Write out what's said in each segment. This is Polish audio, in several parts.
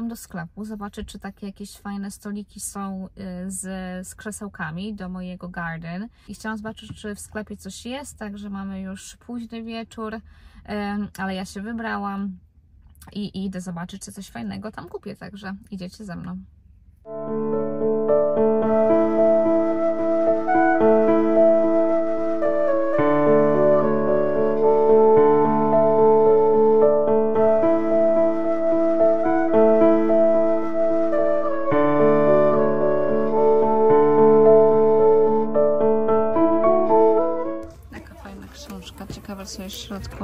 do sklepu zobaczyć, czy takie jakieś fajne stoliki są z krzesełkami do mojego garden. I chciałam zobaczyć, czy w sklepie coś jest, także mamy już późny wieczór, ale ja się wybrałam i idę zobaczyć, czy coś fajnego tam kupię, także idziecie ze mną. Ciekawe, co jest w środku.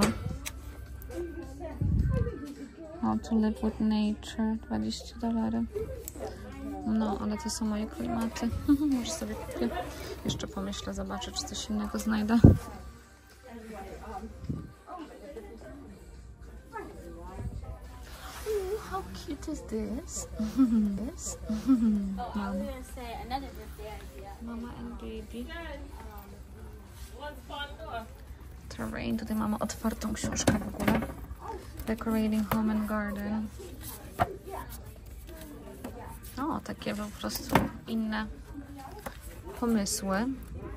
O, To Live with Nature, $20. No, ale to są moje klimaty. Może sobie kupię. Jeszcze pomyślę, zobaczę, czy coś innego znajdę. How cute is this? This? Mama and baby. Terrain. Tutaj mamy otwartą książkę w ogóle. Decorating Home and Garden. O, takie po prostu inne pomysły.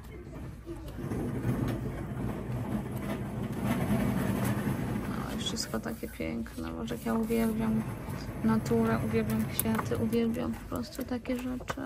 No i wszystko takie piękne. Boże, jak ja uwielbiam naturę, uwielbiam kwiaty, uwielbiam po prostu takie rzeczy.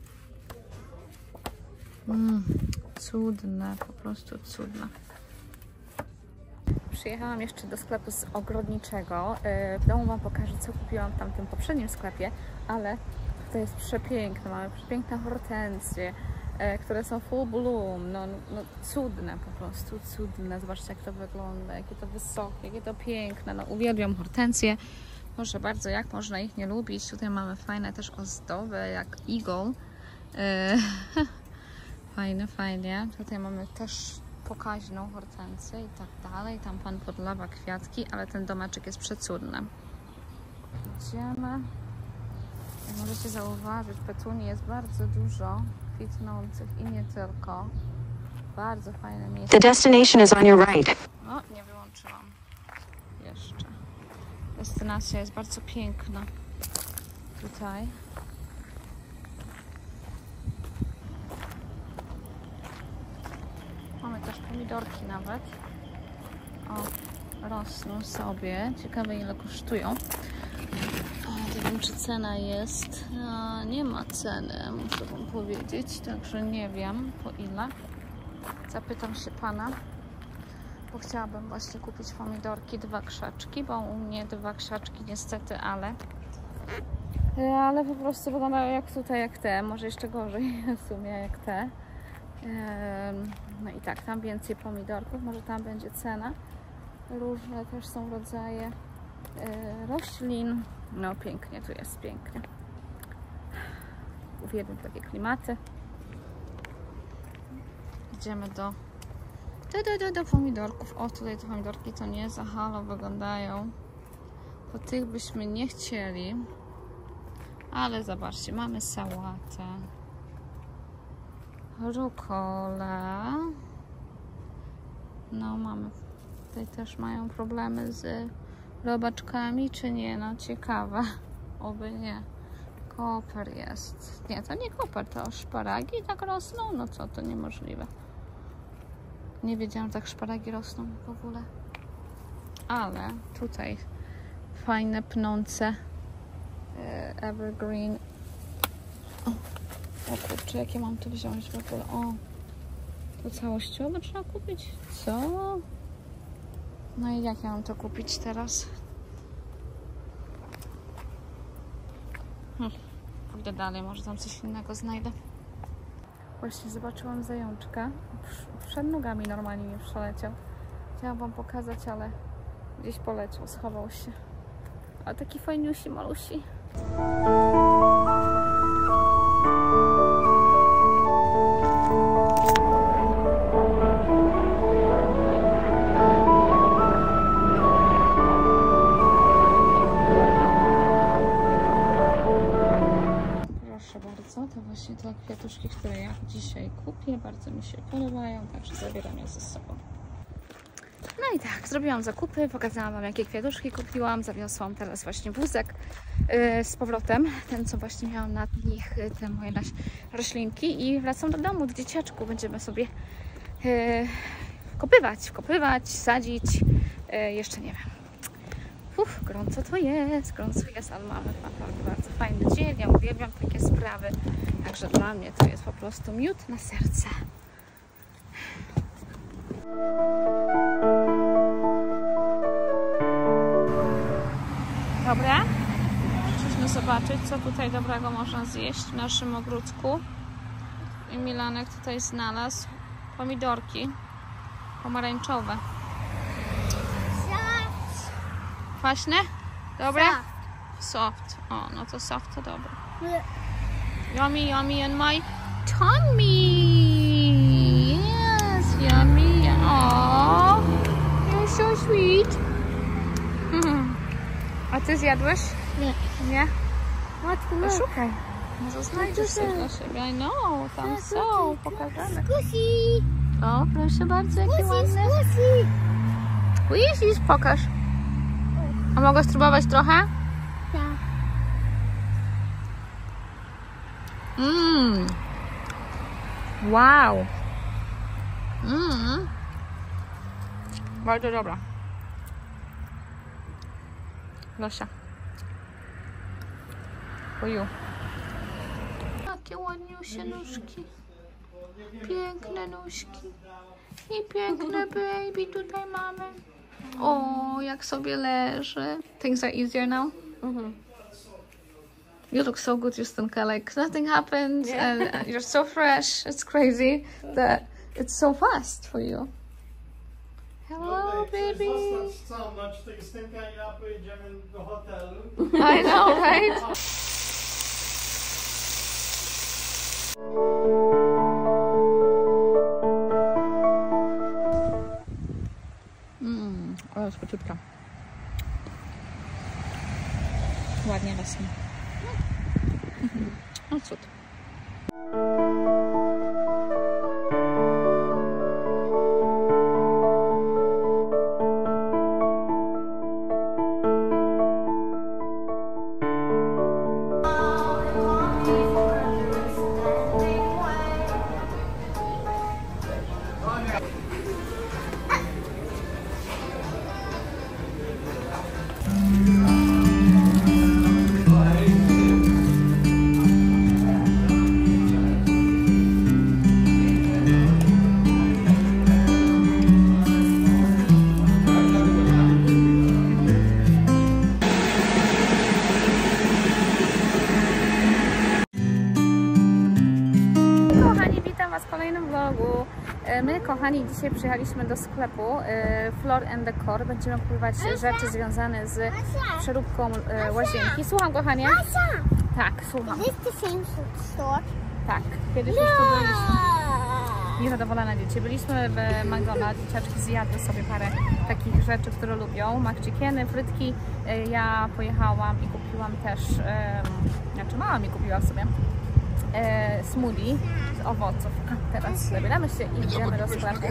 Cudne, po prostu cudne. Przyjechałam jeszcze do sklepu ogrodniczego. W domu Wam pokażę, co kupiłam w tamtym poprzednim sklepie, ale to jest przepiękne. Mamy przepiękne hortensje, które są full bloom. No, cudne, po prostu cudne. Zobaczcie, jak to wygląda, jakie to wysokie, jakie to piękne. No, uwielbiam hortensje. Proszę bardzo, jak można ich nie lubić. Tutaj mamy fajne też ozdoby, jak Eagle. Fajnie. Tutaj mamy też pokaźną hortensję i tak dalej. Tam pan podlewa kwiatki, ale ten domeczek jest przecudny. Idziemy. Jak możecie zauważyć, petunii jest bardzo dużo kwitnących i nie tylko. Bardzo fajne miejsce. The destination is on your right. O, nie wyłączyłam. Jeszcze. Destynacja jest bardzo piękna. Tutaj. Mamy też pomidorki nawet. O, rosną sobie. Ciekawe, ile kosztują. Nie wiem, czy cena jest. Nie ma ceny, muszę Wam powiedzieć. Także nie wiem, po ile. Zapytam się pana, bo chciałabym właśnie kupić pomidorki, 2 krzaczki, bo u mnie 2 krzaczki niestety, ale po prostu wyglądają jak tutaj, jak te. Może jeszcze gorzej w sumie jak te. No i tak, tam więcej pomidorków, może tam będzie cena. Różne też są rodzaje roślin. No pięknie, tu jest pięknie. Uwielbiam takie klimaty. Idziemy do pomidorków. O, tutaj te pomidorki to nie za halo wyglądają. To tych byśmy nie chcieli. Ale zobaczcie, mamy sałatę. Rukola. No mamy, tutaj też mają problemy z robaczkami, czy nie? No ciekawe. Oby nie. Koper jest. Nie, to nie koper, to szparagi tak rosną? No co, to niemożliwe. Nie wiedziałam, że tak szparagi rosną w ogóle. Ale tutaj fajne, pnące evergreen. O kurczę, jakie mam tu wziąć w ogóle? O, to całościowo trzeba kupić? Co? No i jak ja mam to kupić teraz? Pójdę dalej, może tam coś innego znajdę. Właśnie zobaczyłam zajączka. Przed nogami normalnie nie przeleciał. Chciałam Wam pokazać, ale gdzieś poleciał, schował się. A taki fajniusi, malusi. To właśnie te kwiatuszki, które ja dzisiaj kupię, bardzo mi się podobają, także zabieram je ze sobą. No i tak, zrobiłam zakupy, pokazałam wam, jakie kwiatuszki kupiłam, zawiosłam teraz właśnie wózek z powrotem, ten co właśnie miałam na nich te moje roślinki i wracam do domu, do dzieciaczku, będziemy sobie kopywać, sadzić, jeszcze nie wiem. Gorąco to jest, ale mamy naprawdę bardzo fajny dzień, ja uwielbiam takie sprawy, także dla mnie to jest po prostu miód na serce. Dobra, przyszliśmy zobaczyć, co tutaj dobrego można zjeść w naszym ogródku. I Milanek tutaj znalazł pomidorki pomarańczowe. Kwaśne? Dobre? Soft. O, no to soft to dobre. Yummy, yummy in my tummy. Yes, yummy. Oh, you're so sweet. A ty zjadłeś? Nie. Nie? Matko, To szukaj. Może znajdziesz coś dla siebie. I know, tam są, pokażemy. Squishy. O, proszę bardzo, jakie ładne. Squishy. Pokaż. A mogę spróbować trochę? Tak. Wow. Bardzo dobra. Losia. For you. Jakie ładniusie nóżki. Piękne nóżki. I piękne baby tutaj mamy. O, jak sobie leży. Things are easier now. You look so good, Justynka. Like nothing happened, and you're so fresh. It's crazy that it's so fast for you. Hello, baby. Co, na 4 i ja pojedziemy do hotelu. I know, right? O, jest króciutka. Ładnie rosną. No cud. My, kochani, dzisiaj przyjechaliśmy do sklepu Floor & Decor. Będziemy kupować rzeczy związane z przeróbką łazienki. Słucham, kochanie? Tak, słucham. Is this the same store? Tak, kiedyś już tu byliśmy. Niezadowolone dzieci. Byliśmy w McDonald's, dzieciaczki zjadły sobie parę takich rzeczy, które lubią. McChickeny, frytki. Ja pojechałam i kupiłam też, znaczy mama mi kupiła sobie smoothie z owoców. Teraz zabieramy się i idziemy do sklepu.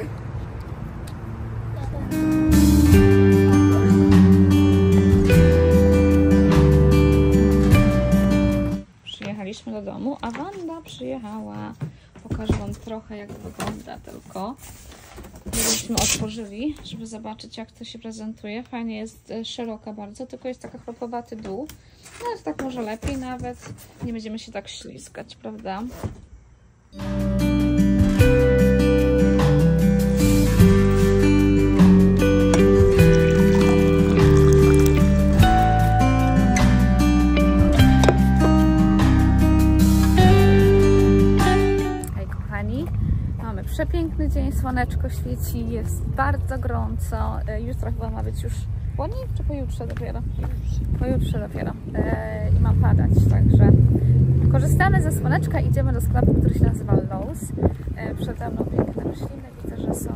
Przyjechaliśmy do domu, a Wanda przyjechała. Pokażę wam trochę, jak wygląda tylko. Gdybyśmy otworzyli, żeby zobaczyć, jak to się prezentuje. Fajnie jest szeroka bardzo, tylko jest taka chropowaty dół. No jest tak może lepiej nawet. Nie będziemy się tak ślizgać, prawda? Hej kochani, mamy przepiękny dzień, słoneczko świeci, jest bardzo gorąco. Jutro chyba ma być już chłodniej, czy pojutrze dopiero? Pojutrze dopiero. I ma padać, także korzystamy ze słoneczka, idziemy do sklepu, który się nazywa Lowe's. Przede mną piękne rośliny, widzę, że są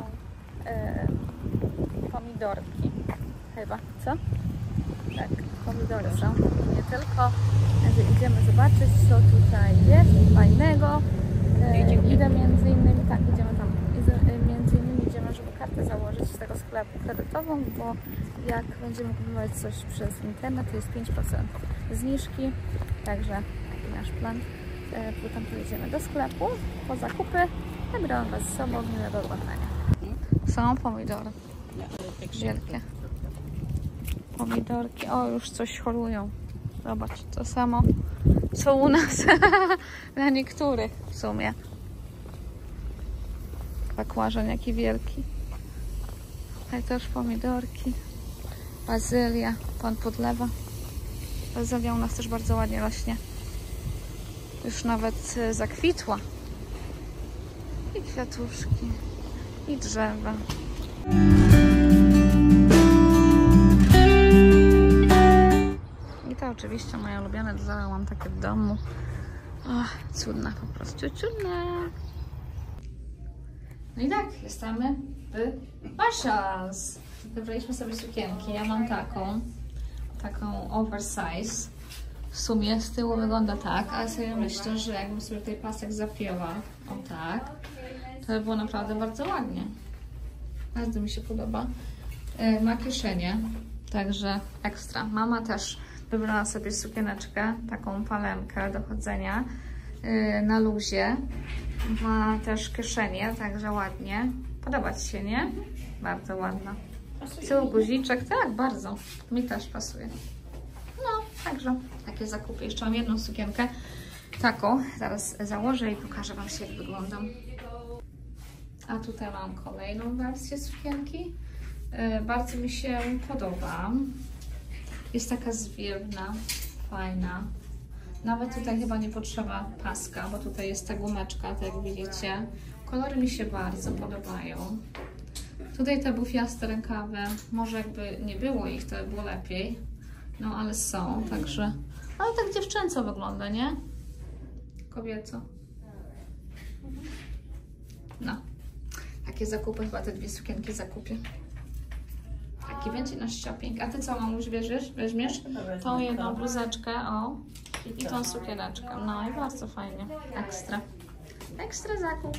pomidorki. Chyba, co? Tak, pomidory są. Nie tylko. Idziemy zobaczyć, co tutaj jest fajnego. Idę między innymi, tak, idziemy tam. Między innymi idziemy, żeby kartę kartę założyć z tego sklepu kredytową, bo jak będziemy kupować coś przez internet, to jest 5% zniżki. Także taki nasz plan. Potem pojedziemy do sklepu po zakupy. Zabieram Was z sobą, miłego do oglądania. Są pomidory. Wielkie. Pomidorki. O, już coś chorują. Zobacz, to samo co u nas. Na niektórych w sumie. Bakłażan jaki wielki. Tutaj też pomidorki. Bazylia. Pan podlewa. Bazylia u nas też bardzo ładnie rośnie. Już nawet zakwitła. I kwiatuszki. I drzewa. I to oczywiście moje ulubione drzewa. Mam takie w domu. Ach, cudne po prostu. Cudne. No i tak, jesteśmy w Marshalls. Wybraliśmy sobie sukienki. Ja mam taką oversize. W sumie z tyłu wygląda tak, ale sobie myślę, że jakbym sobie tutaj pasek zapięła, o tak, to by było naprawdę bardzo ładnie. Bardzo mi się podoba. Ma kieszenie, także ekstra. Mama też wybrała sobie sukieneczkę, taką palemkę do chodzenia na luzie. Ma też kieszenie, także ładnie. Podoba Ci się, nie? Bardzo ładna. Z tyłu guziczek, tak, bardzo. Mi też pasuje. No, także takie zakupy. Jeszcze mam jedną sukienkę, taką. Zaraz założę i pokażę Wam się, jak wyglądam. A tutaj mam kolejną wersję sukienki. Bardzo mi się podoba. Jest taka zwiewna, fajna. Nawet tutaj chyba nie potrzeba paska, bo tutaj jest ta gumeczka, tak jak widzicie. Kolory mi się bardzo podobają. Tutaj te bufiaste rękawy, może jakby nie było ich, to by było lepiej. No ale są, także... Ale tak dziewczęco wygląda, nie? Kobieco. No. Takie zakupy, chyba te dwie sukienki zakupię. Taki więcej na shopping. A Ty co, mamuś, weźmiesz? Tą jedną bluzeczkę, o. I tą sukieneczkę. No i bardzo fajnie. Ekstra. Ekstra zakup.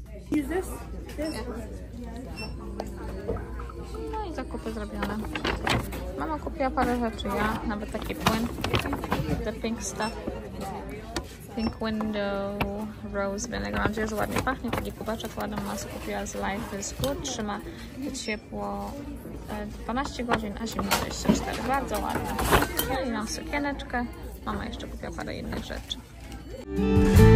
No i zakupy zrobione. Mama kupiła parę rzeczy, ja nawet taki płyn. The pink stuff. Pink Window Rose Vinegar. Mam nadzieję, że ładnie pachnie. Taki kubeczek ładny mama kupiła z Life is Good. Trzyma ciepło 12 godzin, a zimno 24. Bardzo ładne. No i mam sukieneczkę. Mama jeszcze kupiła parę innych rzeczy.